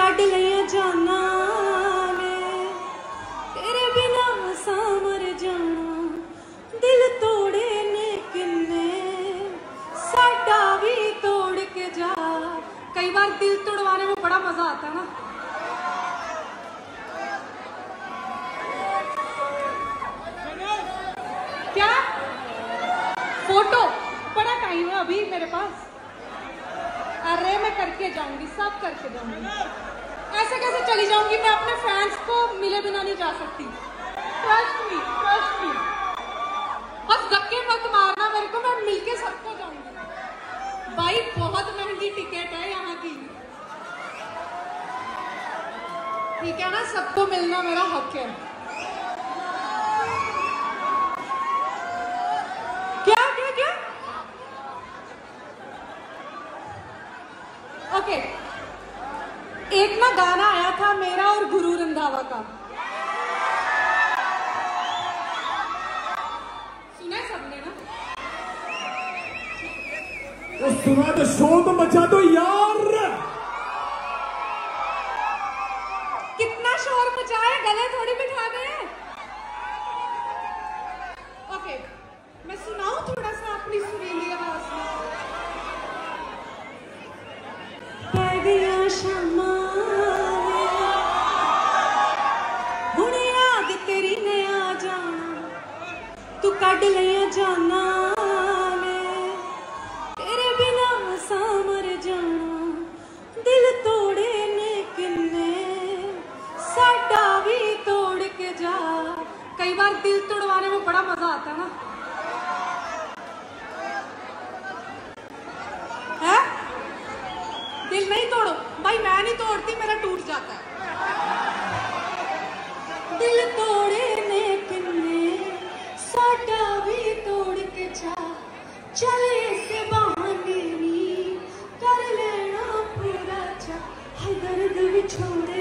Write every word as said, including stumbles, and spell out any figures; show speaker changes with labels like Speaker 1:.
Speaker 1: Cut लिया जाना ने तेरे बिना सा मर जाना दिल तोड़े ने किन्ने साडा भी तोड़ के जा। कई बार दिल तोड़वाने में बड़ा मजा आता है ना। क्या फोटो बड़ा टाइम है अभी मेरे पास। अरे मैं करके जाऊंगी, सब करके जाऊंगी। ऐसे कैसे चली जाऊंगी मैं? अपने फैंस को मिले बिना नहीं जा सकती। Trust me, trust me. बस धक्के मत मारना मेरे को, मैं मिलके सबको जाऊंगी। भाई बहुत महंगी टिकट है यहाँ की, ठीक है ना? सबको मिलना मेरा हक है। क्या क्या क्या? ओके, एक ना गाना आया था मेरा और गुरु रंधावा का, सुना है सबने ना?
Speaker 2: तो सुना तो शोर तो मचा दो यार।
Speaker 1: कितना शोर मचाए, गले थोड़ी बिठा दे। ओके, मैं सुनाऊं थोड़ा सा अपनी सुरीली आवाज में। पै गया शामा हुण याद तेरी ने आ जाना तू कट लिया जाना ने तेरे बिना सा मर जाना दिल तोड़े ने किन्ने साडा भी तोड़ के जा। कई बार दिल तोड़वाने में बड़ा मजा आता है ना। है? दिल नहीं तोड़ो भाई, मैं नहीं तोड़ती, मेरा टूट जाता है। दिल तोड़े ने किन्ने साडा भी तोड़ के जा। चले से बहाने नी कर लेना पूरा चा। हाय दर्द विछोड़े